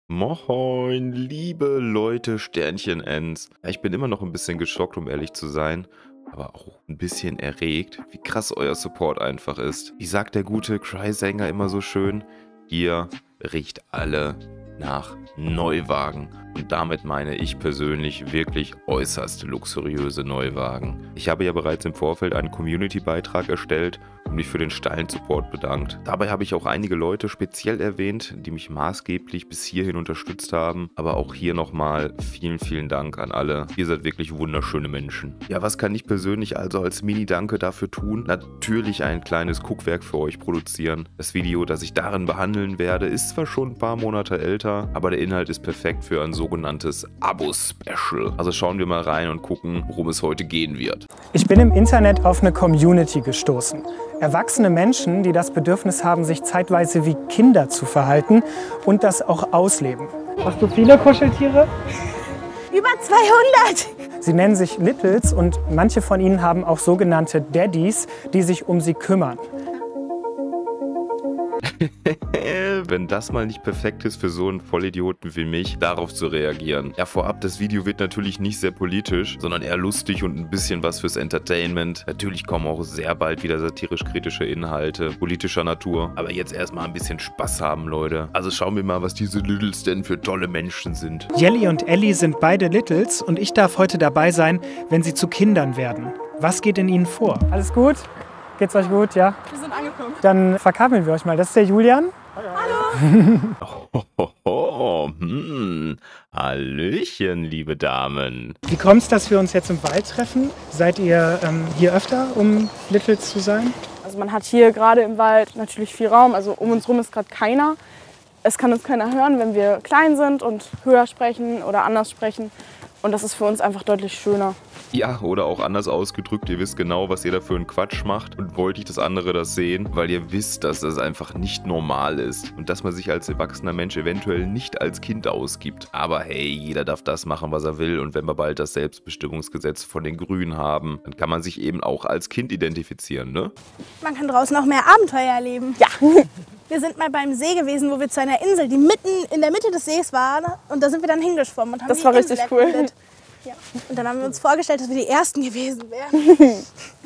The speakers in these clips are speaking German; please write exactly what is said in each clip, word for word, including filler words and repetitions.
Moin, liebe Leute, Sternchen-Ends. Ja, ich bin immer noch ein bisschen geschockt, um ehrlich zu sein, aber auch ein bisschen erregt, wie krass euer Support einfach ist. Wie sagt der gute Cry-Sänger immer so schön? Ihr riecht alle nach Neuwagen. Und damit meine ich persönlich wirklich äußerst luxuriöse Neuwagen. Ich habe ja bereits im Vorfeld einen Community-Beitrag erstellt und mich für den steilen Support bedankt. Dabei habe ich auch einige Leute speziell erwähnt, die mich maßgeblich bis hierhin unterstützt haben. Aber auch hier nochmal vielen, vielen Dank an alle. Ihr seid wirklich wunderschöne Menschen. Ja, was kann ich persönlich also als Mini-Danke dafür tun? Natürlich ein kleines Guckwerk für euch produzieren. Das Video, das ich darin behandeln werde, ist zwar schon ein paar Monate älter, aber der Inhalt ist perfekt für ein sogenanntes Abo-Special. Also schauen wir mal rein und gucken, worum es heute gehen wird. Ich bin im Internet auf eine Community gestoßen. Erwachsene Menschen, die das Bedürfnis haben, sich zeitweise wie Kinder zu verhalten und das auch ausleben. Hast du viele Kuscheltiere? Über zweihundert! Sie nennen sich Littles und manche von ihnen haben auch sogenannte Daddies, die sich um sie kümmern. Wenn das mal nicht perfekt ist für so einen Vollidioten wie mich, darauf zu reagieren. Ja, vorab, das Video wird natürlich nicht sehr politisch, sondern eher lustig und ein bisschen was fürs Entertainment. Natürlich kommen auch sehr bald wieder satirisch-kritische Inhalte politischer Natur. Aber jetzt erstmal ein bisschen Spaß haben, Leute. Also schauen wir mal, was diese Littles denn für tolle Menschen sind. Jelly und Ellie sind beide Littles und ich darf heute dabei sein, wenn sie zu Kindern werden. Was geht in ihnen vor? Alles gut? Geht's euch gut, ja? Wir sind angekommen. Dann verkabeln wir euch mal. Das ist der Julian. Hallo. Oh, oh, oh, hm. Hallöchen, liebe Damen. Wie kommt es, dass wir uns jetzt im Wald treffen? Seid ihr ähm, hier öfter, um Littles zu sein? Also man hat hier gerade im Wald natürlich viel Raum. Also um uns rum ist gerade keiner. Es kann uns keiner hören, wenn wir klein sind und höher sprechen oder anders sprechen. Und das ist für uns einfach deutlich schöner. Ja, oder auch anders ausgedrückt, ihr wisst genau, was ihr da für einen Quatsch macht und wollt nicht, dass andere das sehen, weil ihr wisst, dass das einfach nicht normal ist und dass man sich als erwachsener Mensch eventuell nicht als Kind ausgibt. Aber hey, jeder darf das machen, was er will, und wenn wir bald das Selbstbestimmungsgesetz von den Grünen haben, dann kann man sich eben auch als Kind identifizieren, ne? Man kann draußen auch mehr Abenteuer erleben. Ja. Wir sind mal beim See gewesen, wo wir zu einer Insel, die mitten in der Mitte des Sees war, und da sind wir dann hingeschwommen und haben Das die war Insel richtig cool. erkundet. Ja. Und dann haben wir uns vorgestellt, dass wir die Ersten gewesen wären.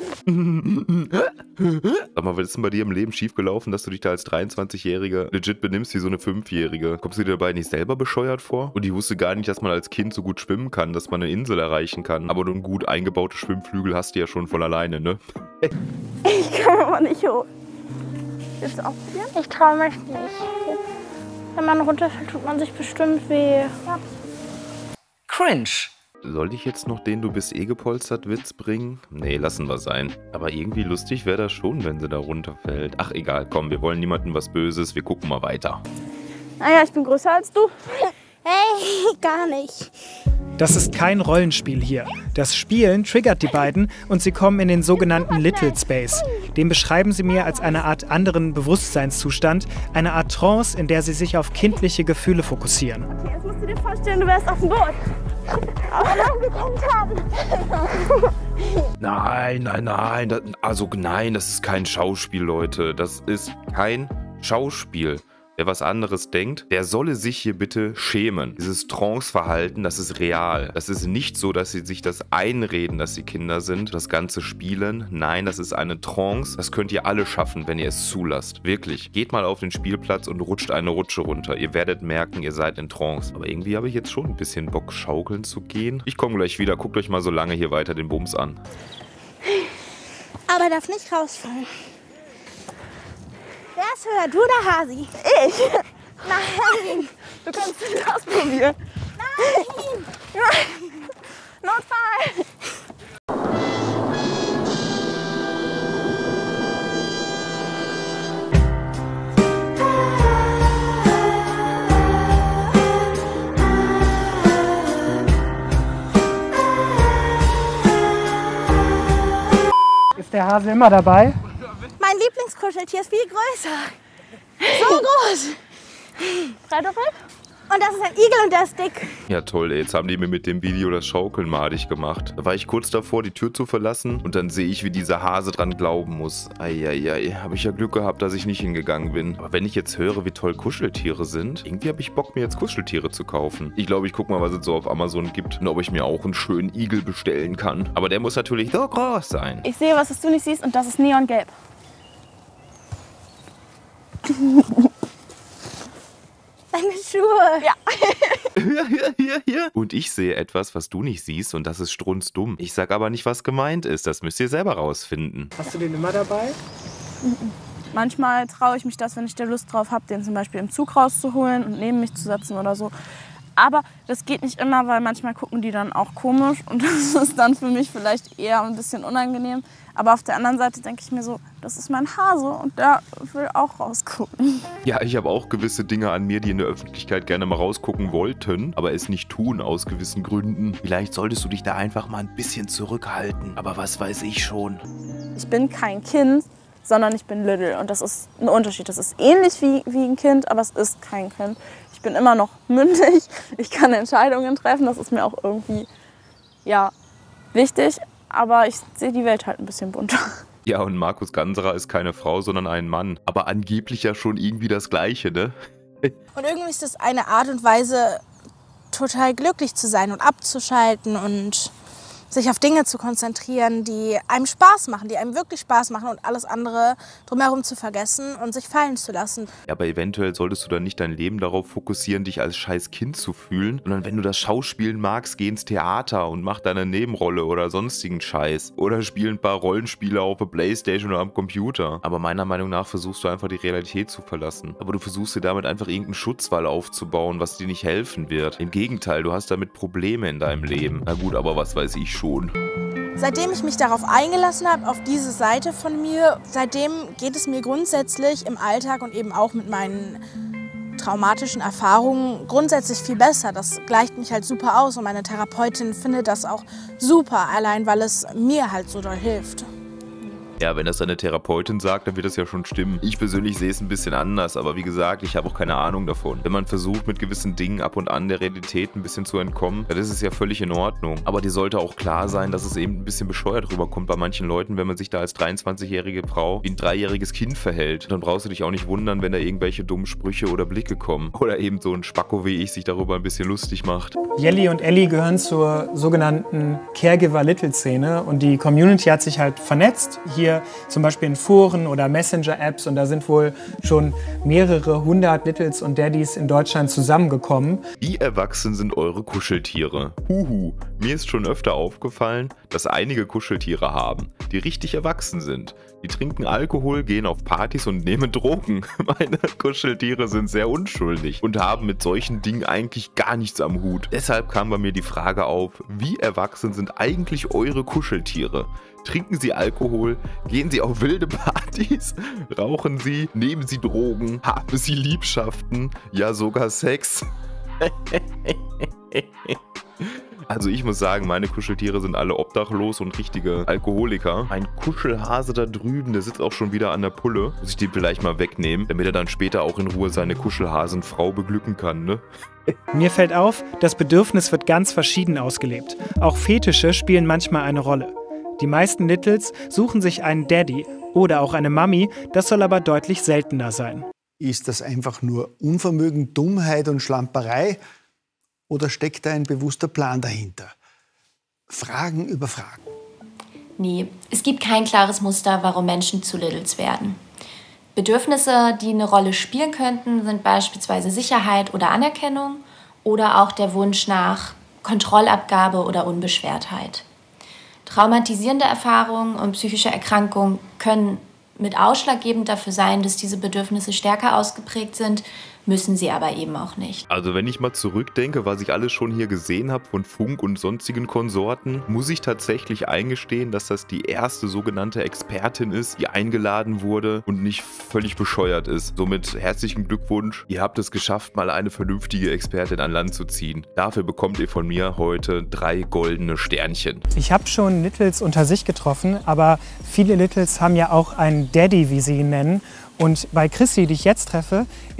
Sag mal, was ist denn bei dir im Leben schiefgelaufen, dass du dich da als dreiundzwanzigjährige legit benimmst wie so eine Fünfjährige? Kommst du dir dabei nicht selber bescheuert vor? Und ich wusste gar nicht, dass man als Kind so gut schwimmen kann, dass man eine Insel erreichen kann. Aber nun gut eingebaute Schwimmflügel hast du ja schon von alleine, ne? Ich kann aber nicht hoch. Willst du ausprobieren? Ich traue mich nicht. Wenn man runterfällt, tut man sich bestimmt weh. Ja. Cringe. Soll ich jetzt noch den Du bist eh gepolstert Witz bringen? Nee, lassen wir sein. Aber irgendwie lustig wäre das schon, wenn sie da runterfällt. Ach egal, komm, wir wollen niemandem was Böses, wir gucken mal weiter. Naja, ich bin größer als du. Hey, gar nicht. Das ist kein Rollenspiel hier. Das Spielen triggert die beiden und sie kommen in den sogenannten Little Space. Den beschreiben sie mir als eine Art anderen Bewusstseinszustand, eine Art Trance, in der sie sich auf kindliche Gefühle fokussieren. Okay, jetzt musst du dir vorstellen, du wärst auf dem Boot. Aber lang gekommen haben. Nein, nein, nein, das, also nein, das ist kein Schauspiel, Leute. Das ist kein Schauspiel. Wer was anderes denkt, der solle sich hier bitte schämen. Dieses Trance-Verhalten, das ist real. Das ist nicht so, dass sie sich das einreden, dass sie Kinder sind, das Ganze spielen. Nein, das ist eine Trance. Das könnt ihr alle schaffen, wenn ihr es zulasst. Wirklich. Geht mal auf den Spielplatz und rutscht eine Rutsche runter. Ihr werdet merken, ihr seid in Trance. Aber irgendwie habe ich jetzt schon ein bisschen Bock, schaukeln zu gehen. Ich komme gleich wieder. Guckt euch mal so lange hier weiter den Bums an. Aber darf nicht rausfallen. Wer ist höher, du oder Hasi? Ich? Nein! Du kannst das probieren. Nein! Notfall! Ist der Hase immer dabei? Mein Lieblingskuscheltier ist viel größer. So groß. Frederik? Und das ist ein Igel und der ist dick. Ja toll, ey. Jetzt haben die mir mit dem Video das Schaukeln madig gemacht. Da war ich kurz davor, die Tür zu verlassen und dann sehe ich, wie dieser Hase dran glauben muss. Eieiei, habe ich ja Glück gehabt, dass ich nicht hingegangen bin. Aber wenn ich jetzt höre, wie toll Kuscheltiere sind, irgendwie habe ich Bock, mir jetzt Kuscheltiere zu kaufen. Ich glaube, ich gucke mal, was es so auf Amazon gibt und ob ich mir auch einen schönen Igel bestellen kann. Aber der muss natürlich so groß sein. Ich sehe was, was du nicht siehst, und das ist neongelb. Deine Schuhe. Ja. Hier, hier, hier, hier. Und ich sehe etwas, was du nicht siehst, und das ist strunzdumm. Ich sag aber nicht, was gemeint ist. Das müsst ihr selber rausfinden. Hast du den immer dabei? Manchmal traue ich mich das, wenn ich da Lust drauf habe, den zum Beispiel im Zug rauszuholen und neben mich zu setzen oder so. Aber das geht nicht immer, weil manchmal gucken die dann auch komisch und das ist dann für mich vielleicht eher ein bisschen unangenehm. Aber auf der anderen Seite denke ich mir so, das ist mein Hase und der will auch rausgucken. Ja, ich habe auch gewisse Dinge an mir, die in der Öffentlichkeit gerne mal rausgucken wollten, aber es nicht tun aus gewissen Gründen. Vielleicht solltest du dich da einfach mal ein bisschen zurückhalten. Aber was weiß ich schon. Ich bin kein Kind, sondern ich bin Little. Und das ist ein Unterschied. Das ist ähnlich wie, wie ein Kind, aber es ist kein Kind. Ich bin immer noch mündig. Ich kann Entscheidungen treffen. Das ist mir auch irgendwie, ja, wichtig. Aber ich sehe die Welt halt ein bisschen bunter. Ja, und Markus Ganserer ist keine Frau, sondern ein Mann. Aber angeblich ja schon irgendwie das Gleiche, ne? Und irgendwie ist das eine Art und Weise, total glücklich zu sein und abzuschalten und sich auf Dinge zu konzentrieren, die einem Spaß machen, die einem wirklich Spaß machen und alles andere drumherum zu vergessen und sich fallen zu lassen. Ja, aber eventuell solltest du dann nicht dein Leben darauf fokussieren, dich als scheiß Kind zu fühlen, sondern wenn du das Schauspielen magst, geh ins Theater und mach deine Nebenrolle oder sonstigen Scheiß. Oder spiel ein paar Rollenspiele auf der Playstation oder am Computer. Aber meiner Meinung nach versuchst du einfach die Realität zu verlassen. Aber du versuchst dir damit einfach irgendeinen Schutzwall aufzubauen, was dir nicht helfen wird. Im Gegenteil, du hast damit Probleme in deinem Leben. Na gut, aber was weiß ich schon. Seitdem ich mich darauf eingelassen habe, auf diese Seite von mir, seitdem geht es mir grundsätzlich im Alltag und eben auch mit meinen traumatischen Erfahrungen grundsätzlich viel besser. Das gleicht mich halt super aus und meine Therapeutin findet das auch super, allein weil es mir halt so doll hilft. Ja, wenn das deine Therapeutin sagt, dann wird das ja schon stimmen. Ich persönlich sehe es ein bisschen anders, aber wie gesagt, ich habe auch keine Ahnung davon. Wenn man versucht, mit gewissen Dingen ab und an der Realität ein bisschen zu entkommen, dann ist es ja völlig in Ordnung. Aber dir sollte auch klar sein, dass es eben ein bisschen bescheuert rüberkommt bei manchen Leuten, wenn man sich da als dreiundzwanzigjährige Frau wie ein dreijähriges Kind verhält. Dann brauchst du dich auch nicht wundern, wenn da irgendwelche dummen Sprüche oder Blicke kommen. Oder eben so ein Spacko wie ich sich darüber ein bisschen lustig macht. Jelly und Ellie gehören zur sogenannten Caregiver-Little-Szene und die Community hat sich halt vernetzt. Hier zum Beispiel in Foren oder Messenger-Apps und da sind wohl schon mehrere hundert Littles und Daddies in Deutschland zusammengekommen. Wie erwachsen sind eure Kuscheltiere? Huhu, mir ist schon öfter aufgefallen, dass einige Kuscheltiere haben, die richtig erwachsen sind. Die trinken Alkohol, gehen auf Partys und nehmen Drogen. Meine Kuscheltiere sind sehr unschuldig und haben mit solchen Dingen eigentlich gar nichts am Hut. Deshalb kam bei mir die Frage auf, wie erwachsen sind eigentlich eure Kuscheltiere? Trinken sie Alkohol? Gehen sie auf wilde Partys? Rauchen sie? Nehmen sie Drogen? Haben sie Liebschaften? Ja, sogar Sex? Also ich muss sagen, meine Kuscheltiere sind alle obdachlos und richtige Alkoholiker. Ein Kuschelhase da drüben, der sitzt auch schon wieder an der Pulle. Muss ich den vielleicht mal wegnehmen, damit er dann später auch in Ruhe seine Kuschelhasenfrau beglücken kann, ne? Mir fällt auf, das Bedürfnis wird ganz verschieden ausgelebt. Auch Fetische spielen manchmal eine Rolle. Die meisten Littles suchen sich einen Daddy oder auch eine Mami, das soll aber deutlich seltener sein. Ist das einfach nur Unvermögen, Dummheit und Schlamperei? Oder steckt da ein bewusster Plan dahinter? Fragen über Fragen. Nee, es gibt kein klares Muster, warum Menschen zu Littles werden. Bedürfnisse, die eine Rolle spielen könnten, sind beispielsweise Sicherheit oder Anerkennung oder auch der Wunsch nach Kontrollabgabe oder Unbeschwertheit. Traumatisierende Erfahrungen und psychische Erkrankungen können mit ausschlaggebend dafür sein, dass diese Bedürfnisse stärker ausgeprägt sind, müssen sie aber eben auch nicht. Also wenn ich mal zurückdenke, was ich alles schon hier gesehen habe von Funk und sonstigen Konsorten, muss ich tatsächlich eingestehen, dass das die erste sogenannte Expertin ist, die eingeladen wurde und nicht völlig bescheuert ist. Somit herzlichen Glückwunsch, ihr habt es geschafft, mal eine vernünftige Expertin an Land zu ziehen. Dafür bekommt ihr von mir heute drei goldene Sternchen. Ich habe schon Littles unter sich getroffen, aber viele Littles haben ja auch einen Daddy, wie sie ihn nennen. Und bei Chrissy, die ich jetzt treffe, ist ihr Daddy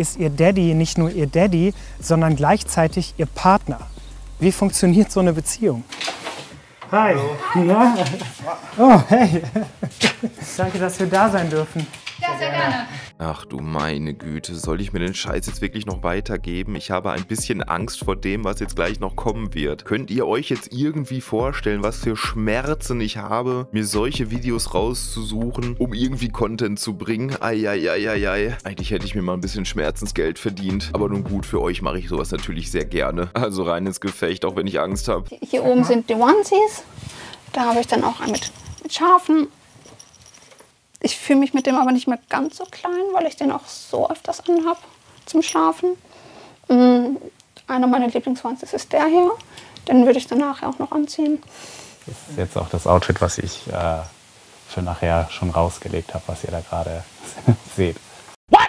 Daddy nicht nur ihr Daddy, sondern gleichzeitig ihr Partner. Wie funktioniert so eine Beziehung? Hi. Ja. Oh, hey. Danke, dass wir da sein dürfen. Ja, sehr gerne. Ach du meine Güte, soll ich mir den Scheiß jetzt wirklich noch weitergeben? Ich habe ein bisschen Angst vor dem, was jetzt gleich noch kommen wird. Könnt ihr euch jetzt irgendwie vorstellen, was für Schmerzen ich habe, mir solche Videos rauszusuchen, um irgendwie Content zu bringen? Eieieiei. Eigentlich hätte ich mir mal ein bisschen Schmerzensgeld verdient. Aber nun gut, für euch mache ich sowas natürlich sehr gerne. Also rein ins Gefecht, auch wenn ich Angst habe. Hier oben sind die Onesies. Da habe ich dann auch einen mit, mit Schafen. Ich fühle mich mit dem aber nicht mehr ganz so klein, weil ich den auch so öfters anhab zum Schlafen. Einer meiner Lieblingsones ist der hier. Den würde ich dann nachher auch noch anziehen. Das ist jetzt auch das Outfit, was ich äh, für nachher schon rausgelegt habe, was ihr da gerade seht. What?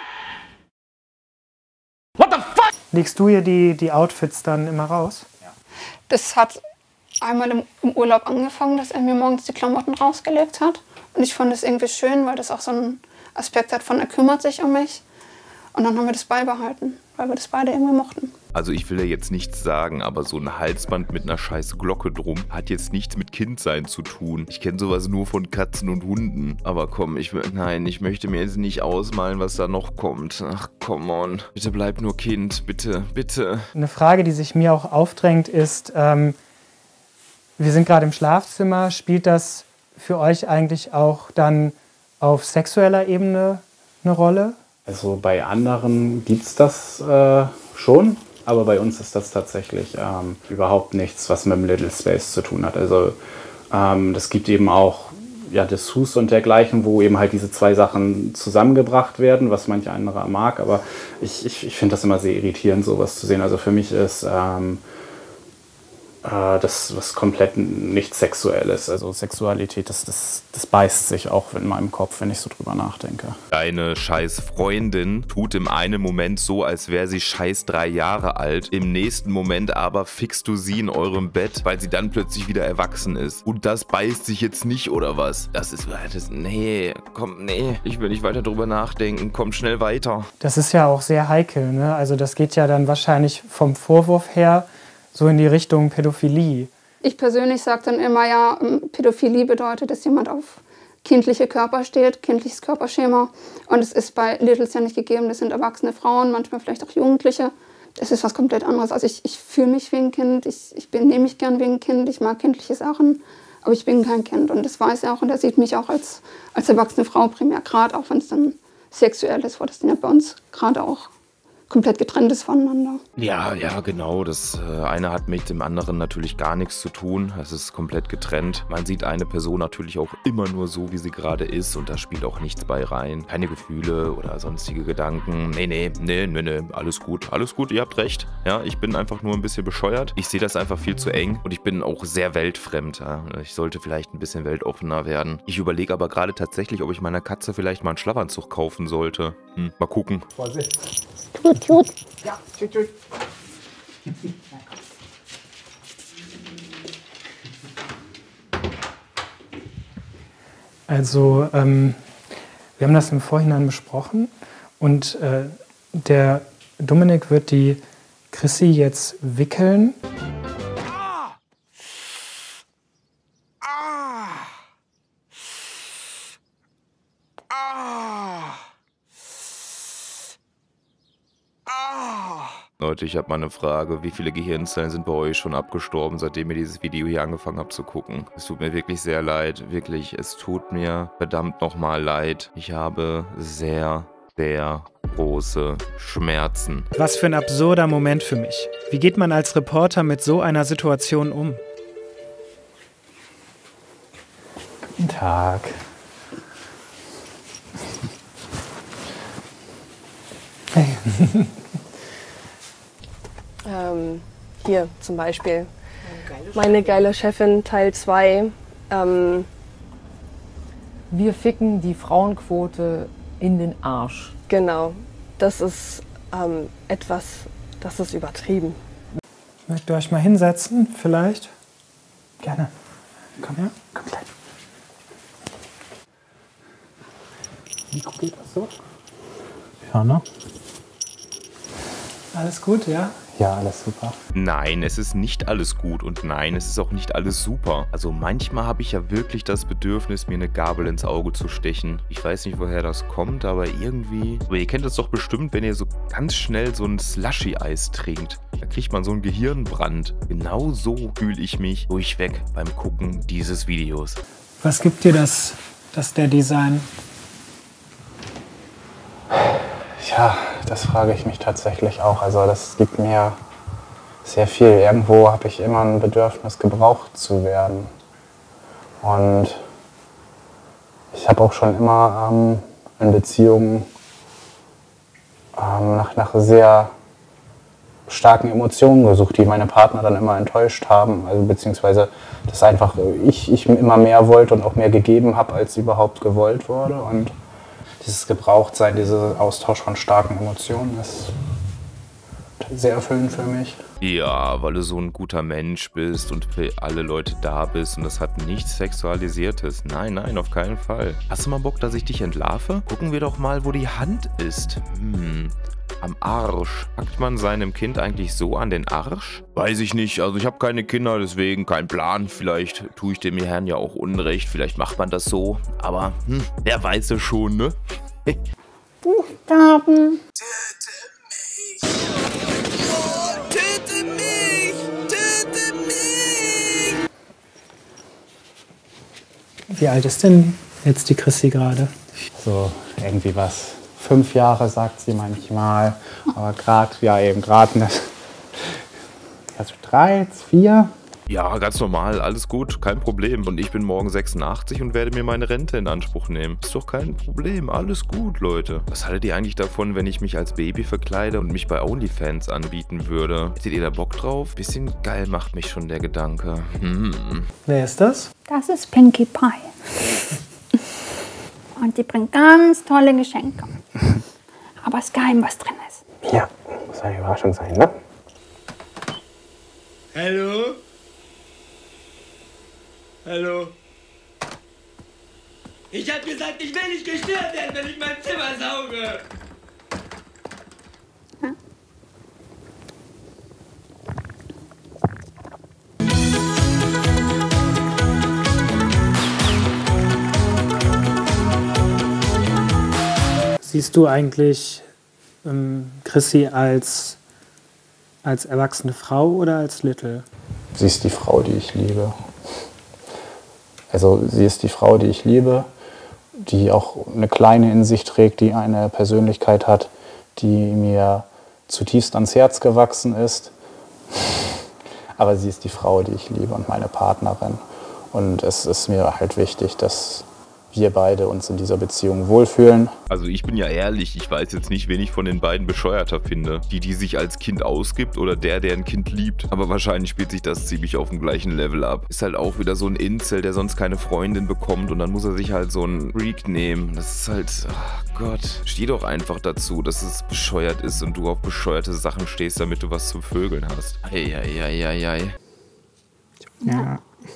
What the fuck? Legst du hier die, die Outfits dann immer raus? Ja. Das hat einmal im, im Urlaub angefangen, dass er mir morgens die Klamotten rausgelegt hat. Und ich fand es irgendwie schön, weil das auch so einen Aspekt hat von, er kümmert sich um mich. Und dann haben wir das beibehalten, weil wir das beide irgendwie mochten. Also ich will ja jetzt nichts sagen, aber so ein Halsband mit einer scheiß Glocke drum hat jetzt nichts mit Kindsein zu tun. Ich kenne sowas nur von Katzen und Hunden. Aber komm, ich nein, ich möchte mir jetzt nicht ausmalen, was da noch kommt. Ach, come on. Bitte bleib nur Kind, bitte, bitte. Eine Frage, die sich mir auch aufdrängt, ist, ähm, wir sind gerade im Schlafzimmer, spielt das für euch eigentlich auch dann auf sexueller Ebene eine Rolle? Also bei anderen gibt es das äh, schon, aber bei uns ist das tatsächlich ähm, überhaupt nichts, was mit dem Little Space zu tun hat. Also ähm, das gibt eben auch ja, Dessous und dergleichen, wo eben halt diese zwei Sachen zusammengebracht werden, was manch anderer mag. Aber ich, ich, ich finde das immer sehr irritierend, sowas zu sehen. Also für mich ist ähm, das was komplett nicht Sexuelles. Also Sexualität, das, das, das beißt sich auch in meinem Kopf, wenn ich so drüber nachdenke. Deine scheiß Freundin tut im einen Moment so, als wäre sie scheiß drei Jahre alt. Im nächsten Moment aber fixst du sie in eurem Bett, weil sie dann plötzlich wieder erwachsen ist. Und das beißt sich jetzt nicht, oder was? Das ist... Das, nee, komm, nee. Ich will nicht weiter drüber nachdenken. Komm schnell weiter. Das ist ja auch sehr heikel, ne? Also das geht ja dann wahrscheinlich vom Vorwurf her so in die Richtung Pädophilie. Ich persönlich sage dann immer, ja, Pädophilie bedeutet, dass jemand auf kindliche Körper steht, kindliches Körperschema. Und es ist bei Littles ja nicht gegeben, das sind erwachsene Frauen, manchmal vielleicht auch Jugendliche. Das ist was komplett anderes. Also ich, ich fühle mich wie ein Kind, ich, ich benehme mich gern wie ein Kind, ich mag kindliche Sachen, aber ich bin kein Kind. Und das weiß er auch und er sieht mich auch als, als erwachsene Frau primär, gerade auch wenn es dann sexuell ist, wo das dann ja bei uns gerade auch komplett getrennt ist voneinander. Ja, ja, genau. Das äh, eine hat mit dem anderen natürlich gar nichts zu tun. Es ist komplett getrennt. Man sieht eine Person natürlich auch immer nur so, wie sie gerade ist und da spielt auch nichts bei rein. Keine Gefühle oder sonstige Gedanken. Nee, nee, nee, nee, nee, alles gut. Alles gut, ihr habt recht. Ja, ich bin einfach nur ein bisschen bescheuert. Ich sehe das einfach viel zu eng und ich bin auch sehr weltfremd. Ja. Ich sollte vielleicht ein bisschen weltoffener werden. Ich überlege aber gerade tatsächlich, ob ich meiner Katze vielleicht mal einen Schlafanzug kaufen sollte. Hm, mal gucken. Vorsicht. Tut, tut. Ja, tut, tut. Also, ähm, wir haben das im Vorhinein besprochen und äh, der Dominik wird die Chrissy jetzt wickeln. Leute, ich habe mal eine Frage. Wie viele Gehirnzellen sind bei euch schon abgestorben, seitdem ihr dieses Video hier angefangen habt zu gucken? Es tut mir wirklich sehr leid. Wirklich, es tut mir verdammt nochmal leid. Ich habe sehr, sehr große Schmerzen. Was für ein absurder Moment für mich. Wie geht man als Reporter mit so einer Situation um? Guten Tag. Hey. Ähm, hier zum Beispiel. Meine geile Chefin, Teil zwei. Ähm, Wir ficken die Frauenquote in den Arsch. Genau. Das ist ähm, etwas, das ist übertrieben. Möchtet ihr euch mal hinsetzen, vielleicht? Gerne. Komm her, komm gleich. Wie geht das so? Ja, ne? Alles gut, ja? Ja, alles super. Nein, es ist nicht alles gut und nein, es ist auch nicht alles super. Also manchmal habe ich ja wirklich das Bedürfnis, mir eine Gabel ins Auge zu stechen. Ich weiß nicht, woher das kommt, aber irgendwie... Aber ihr kennt das doch bestimmt, wenn ihr so ganz schnell so ein Slushy-Eis trinkt. Da kriegt man so einen Gehirnbrand. Genau so fühle ich mich durchweg beim Gucken dieses Videos. Was gibt dir das, das Daddy-Sein? Ja, das frage ich mich tatsächlich auch. Also das gibt mir sehr viel. Irgendwo habe ich immer ein Bedürfnis, gebraucht zu werden. Und ich habe auch schon immer ähm, in Beziehungen ähm, nach, nach sehr starken Emotionen gesucht, die meine Partner dann immer enttäuscht haben. Also beziehungsweise, dass einfach ich, ich immer mehr wollte und auch mehr gegeben habe, als überhaupt gewollt wurde. Und dieses Gebrauchtsein, dieser Austausch von starken Emotionen ist sehr erfüllend für mich. Ja, weil du so ein guter Mensch bist und für alle Leute da bist und das hat nichts Sexualisiertes. Nein, nein, auf keinen Fall. Hast du mal Bock, dass ich dich entlarve? Gucken wir doch mal, wo die Hand ist. Hm, am Arsch. Packt man seinem Kind eigentlich so an den Arsch? Weiß ich nicht. Also ich habe keine Kinder, deswegen kein Plan. Vielleicht tue ich dem Herrn ja auch Unrecht. Vielleicht macht man das so. Aber hm, wer weiß es schon, ne? Buchstaben. Töte mich! Töte mich! Wie alt ist denn jetzt die Chrissy gerade? So irgendwie was. Fünf Jahre sagt sie manchmal, aber gerade, ja eben gerade nicht. Also drei, vier. Ja, ganz normal, alles gut, kein Problem. Und ich bin morgen sechsundachtzig und werde mir meine Rente in Anspruch nehmen. Ist doch kein Problem, alles gut, Leute. Was haltet ihr eigentlich davon, wenn ich mich als Baby verkleide und mich bei OnlyFans anbieten würde? Hättet ihr da Bock drauf? Bisschen geil macht mich schon der Gedanke. Hm. Wer ist das? Das ist Pinkie Pie. Und die bringt ganz tolle Geschenke. Aber es ist geheim, was drin ist. Ja, muss eine Überraschung sein, ne? Hallo? Hallo? Ich hab gesagt, ich will nicht gestört werden, wenn ich mein Zimmer sauge. Siehst du eigentlich ähm, Chrissy als, als erwachsene Frau oder als Little? Sie ist die Frau, die ich liebe. Also sie ist die Frau, die ich liebe, die auch eine Kleine in sich trägt, die eine Persönlichkeit hat, die mir zutiefst ans Herz gewachsen ist. Aber sie ist die Frau, die ich liebe und meine Partnerin. Und es ist mir halt wichtig, dass wir beide uns in dieser Beziehung wohlfühlen. Also ich bin ja ehrlich, ich weiß jetzt nicht, wen ich von den beiden bescheuerter finde. Die, die sich als Kind ausgibt oder der, der ein Kind liebt. Aber wahrscheinlich spielt sich das ziemlich auf dem gleichen Level ab. Ist halt auch wieder so ein Incel, der sonst keine Freundin bekommt und dann muss er sich halt so einen Freak nehmen. Das ist halt, ach Gott. Steh doch einfach dazu, dass es bescheuert ist und du auf bescheuerte Sachen stehst, damit du was zum Vögeln hast. Eieieiei. Ja.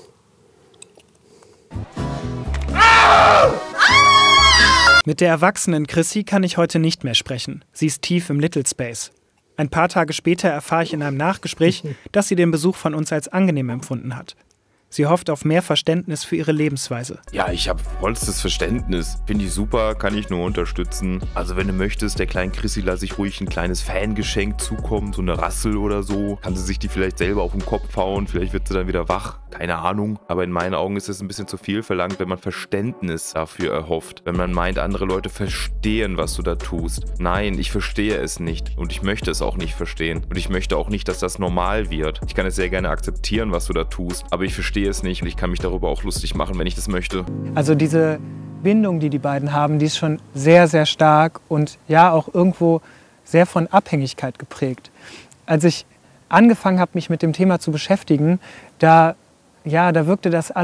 Mit der erwachsenen Chrissy kann ich heute nicht mehr sprechen. Sie ist tief im Little Space. Ein paar Tage später erfahre ich in einem Nachgespräch, dass sie den Besuch von uns als angenehm empfunden hat. Sie hofft auf mehr Verständnis für ihre Lebensweise. Ja, ich habe vollstes Verständnis. Finde ich super, kann ich nur unterstützen. Also wenn du möchtest, der kleinen Chrissy lasse ich ruhig ein kleines Fangeschenk zukommen, so eine Rassel oder so. Kann sie sich die vielleicht selber auf den Kopf hauen, vielleicht wird sie dann wieder wach. Keine Ahnung. Aber in meinen Augen ist es ein bisschen zu viel verlangt, wenn man Verständnis dafür erhofft. Wenn man meint, andere Leute verstehen, was du da tust. Nein, ich verstehe es nicht. Und ich möchte es auch nicht verstehen. Und ich möchte auch nicht, dass das normal wird. Ich kann es sehr gerne akzeptieren, was du da tust. Aber ich verstehe es nicht und ich kann mich darüber auch lustig machen, wenn ich das möchte. Also diese Bindung, die die beiden haben, die ist schon sehr, sehr stark und ja auch irgendwo sehr von Abhängigkeit geprägt. Als ich angefangen habe, mich mit dem Thema zu beschäftigen, da, ja, da wirkte das alles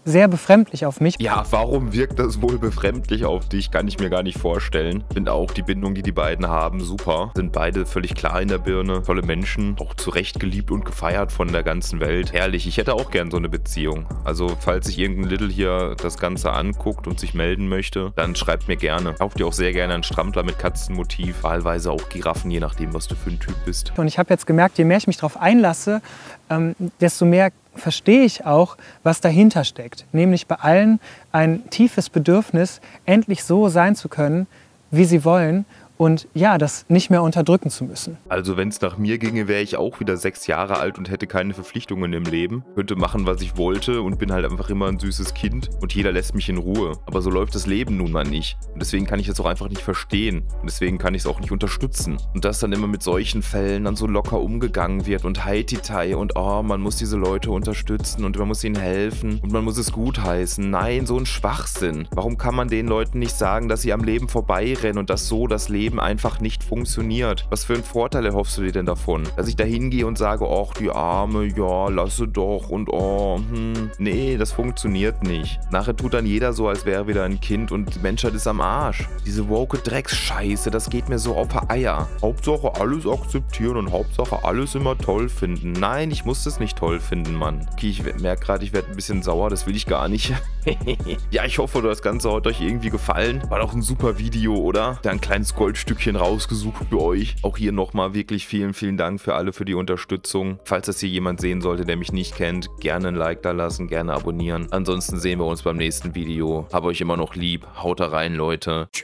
sehr befremdlich auf mich. Ja, warum wirkt das wohl befremdlich auf dich? Kann ich mir gar nicht vorstellen. Finde auch die Bindung, die die beiden haben, super. Sind beide völlig klar in der Birne. Tolle Menschen. Auch zu Recht geliebt und gefeiert von der ganzen Welt. Herrlich. Ich hätte auch gern so eine Beziehung. Also, falls sich irgendein Little hier das Ganze anguckt und sich melden möchte, dann schreibt mir gerne. Kauft dir auch sehr gerne einen Strampler mit Katzenmotiv. Wahlweise auch Giraffen, je nachdem, was du für ein Typ bist. Und ich habe jetzt gemerkt, je mehr ich mich darauf einlasse, ähm, desto mehr verstehe ich auch, was dahinter steckt. Nämlich bei allen ein tiefes Bedürfnis, endlich so sein zu können, wie sie wollen. Und ja, das nicht mehr unterdrücken zu müssen. Also wenn es nach mir ginge, wäre ich auch wieder sechs Jahre alt und hätte keine Verpflichtungen im Leben. Könnte machen, was ich wollte und bin halt einfach immer ein süßes Kind und jeder lässt mich in Ruhe. Aber so läuft das Leben nun mal nicht. Und deswegen kann ich das auch einfach nicht verstehen. Und deswegen kann ich es auch nicht unterstützen. Und dass dann immer mit solchen Fällen dann so locker umgegangen wird und Haititai und oh, man muss diese Leute unterstützen und man muss ihnen helfen und man muss es gutheißen. Nein, so ein Schwachsinn. Warum kann man den Leuten nicht sagen, dass sie am Leben vorbeirennen und dass so das Leben einfach nicht funktioniert? Was für einen Vorteil erhoffst du dir denn davon? Dass ich da hingehe und sage, ach, die Arme, ja, lasse doch und oh, hm. Nee, das funktioniert nicht. Nachher tut dann jeder so, als wäre wieder ein Kind und die Menschheit ist am Arsch. Diese woke Drecksscheiße, das geht mir so auf die Eier. Hauptsache alles akzeptieren und Hauptsache alles immer toll finden. Nein, ich muss das nicht toll finden, Mann. Okay, ich merke gerade, ich werde ein bisschen sauer, das will ich gar nicht. Ja, ich hoffe, das Ganze hat euch irgendwie gefallen. War doch ein super Video, oder? Da ein kleines Goldstückchen rausgesucht für euch. Auch hier nochmal wirklich vielen, vielen Dank für alle für die Unterstützung. Falls das hier jemand sehen sollte, der mich nicht kennt, gerne ein Like da lassen, gerne abonnieren. Ansonsten sehen wir uns beim nächsten Video. Hab euch immer noch lieb. Haut da rein, Leute. Tschüss.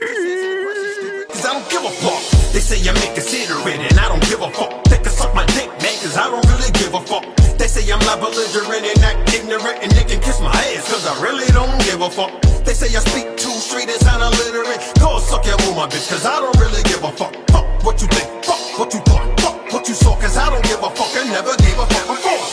They say I'm not belligerent and act ignorant, and they can kiss my ass, cause I really don't give a fuck. They say I speak too straight and sound illiterate. Go suck your woman, bitch, cause I don't really give a fuck. Fuck what you think, fuck what you thought, fuck what you saw, cause I don't give a fuck and never gave a fuck before.